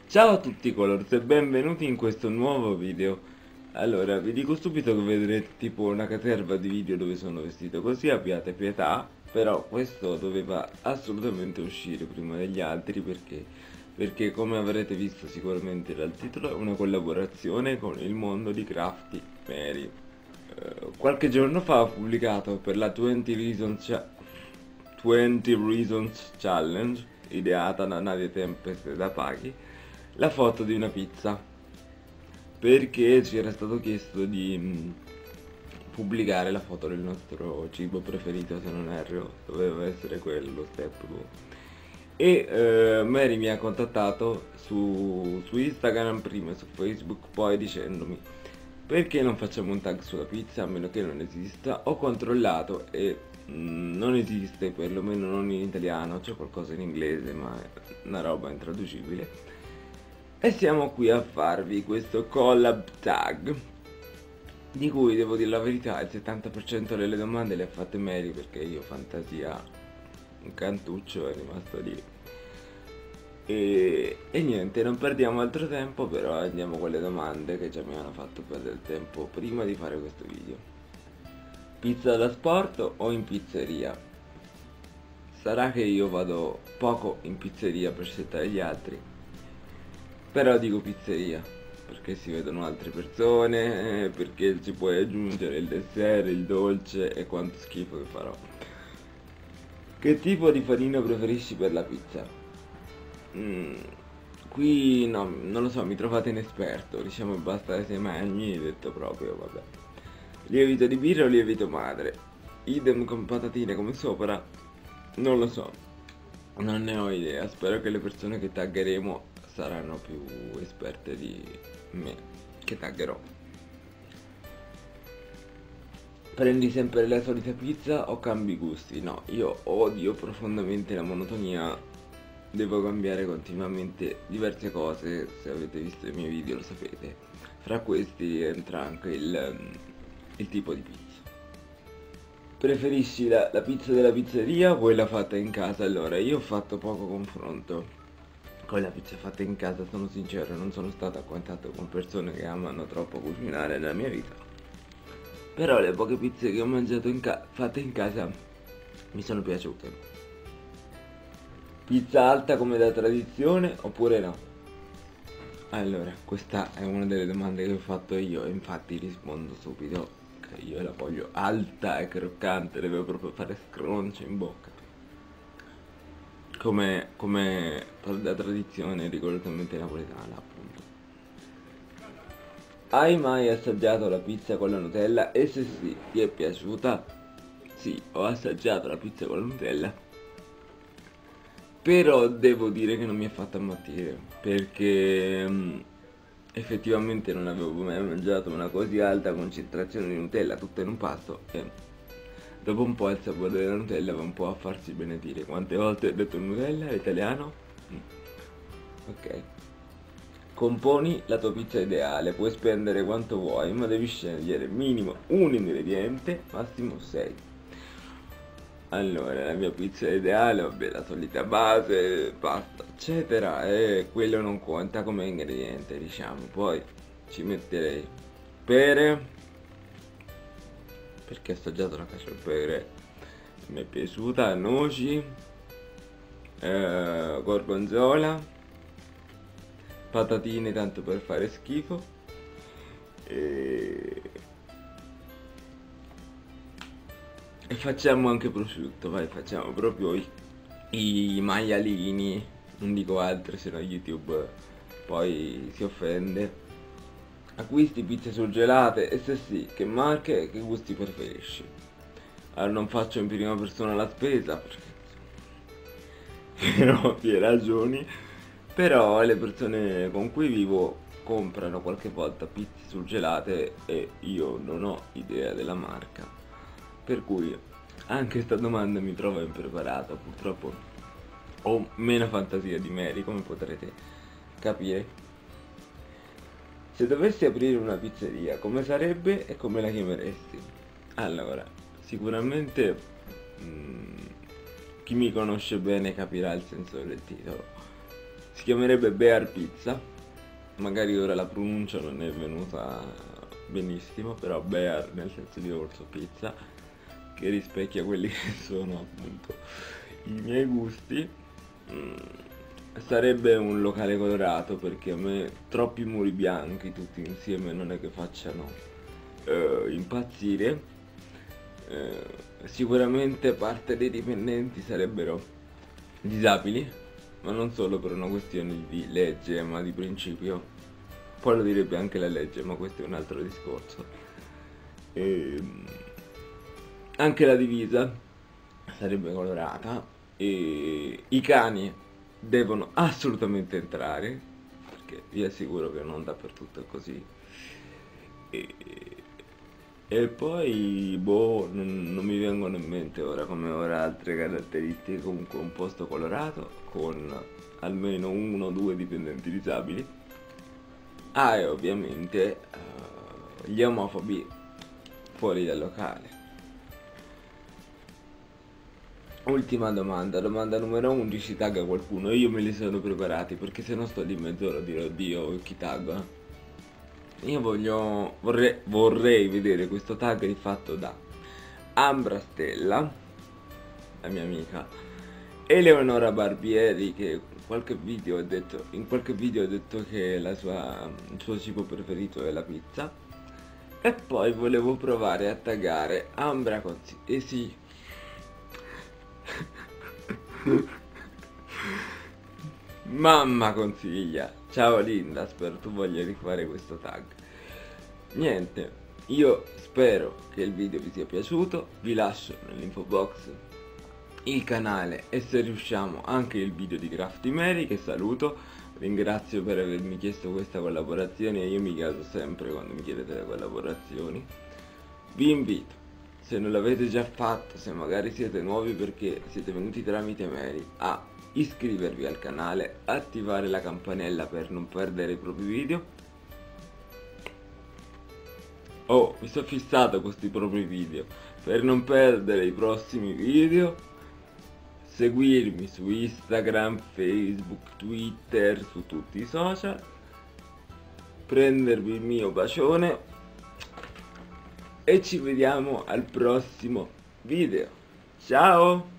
Ciao a tutti colors e benvenuti in questo nuovo video. Allora, vi dico subito che vedrete tipo una caterva di video dove sono vestito così, abbiate pietà, però questo doveva assolutamente uscire prima degli altri perché come avrete visto sicuramente dal titolo è una collaborazione con il mondo di Crafty Mary. Qualche giorno fa ho pubblicato per la 20 Reasons Challenge, ideata da Nadia Tempest e da Paghi, la foto di una pizza, perché ci era stato chiesto di pubblicare la foto del nostro cibo preferito, se non erro, doveva essere quello, lo step 2. E Mary mi ha contattato su Instagram prima e su Facebook poi dicendomi perché non facciamo un tag sulla pizza a meno che non esista. Ho controllato e non esiste, perlomeno non in italiano, c'è qualcosa in inglese ma è una roba intraducibile. E siamo qui a farvi questo collab tag, di cui devo dire la verità, il 70% delle domande le ha fatte Mary perché io fantasia, un cantuccio è rimasto lì. E niente, non perdiamo altro tempo, però andiamo con le domande che già mi hanno fatto perdere tempo prima di fare questo video. Pizza da sport o in pizzeria? Sarà che io vado poco in pizzeria per settare gli altri, però dico pizzeria, perché si vedono altre persone, perché ci puoi aggiungere il dessert, il dolce e quanto schifo che farò. Che tipo di farina preferisci per la pizza? Qui no, non lo so, mi trovate inesperto, diciamo basta le semagni, detto proprio, vabbè. Lievito di birra o lievito madre? Idem con patatine come sopra? Non lo so, non ne ho idea, spero che le persone che taggeremo saranno più esperte di me, che taggerò. Prendi sempre la solita pizza o cambi gusti? No, io odio profondamente la monotonia, devo cambiare continuamente diverse cose, se avete visto i miei video lo sapete. Fra questi entra anche il tipo di pizza. Preferisci la pizza della pizzeria o quella fatta in casa? Allora, io ho fatto poco confronto con la pizza fatta in casa, sono sincero, non sono stato a contatto con persone che amano troppo cucinare nella mia vita. Però le poche pizze che ho mangiato fatte in casa mi sono piaciute. Pizza alta come da tradizione oppure no? Allora, questa è una delle domande che ho fatto io e infatti rispondo subito che io la voglio alta e croccante, deve proprio fare scrunch in bocca. Come da tradizione rigorosamente napoletana, appunto. Hai mai assaggiato la pizza con la Nutella? E se sì, ti è piaciuta? Sì, ho assaggiato la pizza con la Nutella, però devo dire che non mi ha fatto ammattire, perché effettivamente non avevo mai mangiato una così alta concentrazione di Nutella tutta in un pasto e dopo un po' il sapore della Nutella va un po' a farsi benedire. Quante volte ho detto Nutella? È italiano? Mm. Ok. Componi la tua pizza ideale, puoi spendere quanto vuoi, ma devi scegliere minimo un ingrediente, massimo 6. Allora, la mia pizza ideale, vabbè, la solita base, pasta, eccetera, e quello non conta come ingrediente, diciamo. Poi ci metterei pere, perché ho assaggiato la cacio e pepe, mi è piaciuta, noci, gorgonzola, patatine tanto per fare schifo e facciamo anche prosciutto, vai, facciamo proprio i maialini, non dico altro, se no YouTube poi si offende. Acquisti pizze surgelate? E se sì, che marche e che gusti preferisci? Allora non faccio in prima persona la spesa, perché per ovvie ragioni, però le persone con cui vivo comprano qualche volta pizze surgelate e io non ho idea della marca, per cui anche sta domanda mi trova impreparata, purtroppo ho meno fantasia di Mary, come potrete capire. Se dovessi aprire una pizzeria, come sarebbe e come la chiameresti? Allora, sicuramente chi mi conosce bene capirà il senso del titolo. Si chiamerebbe Bear Pizza, magari ora la pronuncia non è venuta benissimo, però Bear nel senso di orso, pizza, che rispecchia quelli che sono appunto i miei gusti. Sarebbe un locale colorato, perché a me troppi muri bianchi tutti insieme non è che facciano impazzire. Sicuramente parte dei dipendenti sarebbero disabili, ma non solo per una questione di legge, ma di principio. Poi lo direbbe anche la legge, ma questo è un altro discorso. Anche la divisa sarebbe colorata, e i cani devono assolutamente entrare, perché vi assicuro che non dappertutto è così. E, e poi, boh, non mi vengono in mente ora come ora altre caratteristiche. Comunque un posto colorato con almeno uno o due dipendenti disabili. Ah, e ovviamente gli omofobi fuori dal locale. Ultima domanda numero 11, tagga qualcuno. Io me li sono preparati, perché se no sto di mezz'ora a dire oddio chi tagga. Io vorrei vedere questo tag rifatto da Ambra Stella, la mia amica, Eleonora Barbieri, che in qualche video ha detto che il suo cibo preferito è la pizza. E poi volevo provare a taggare Ambra sì. Mamma consiglia. Ciao Linda, spero tu voglia rifare questo tag. Niente, io spero che il video vi sia piaciuto. Vi lascio nell'info box il canale e, se riusciamo, anche il video di Crafty Mary, che saluto. Ringrazio per avermi chiesto questa collaborazione, e io mi caso sempre quando mi chiedete le collaborazioni. Vi invito, se non l'avete già fatto, se magari siete nuovi perché siete venuti tramite Mary, a iscrivervi al canale, attivare la campanella per non perdere i propri video. Oh, mi sono fissato con questi propri video, per non perdere i prossimi video. Seguirmi su Instagram, Facebook, Twitter, su tutti i social. Prendervi il mio bacione e ci vediamo al prossimo video. Ciao!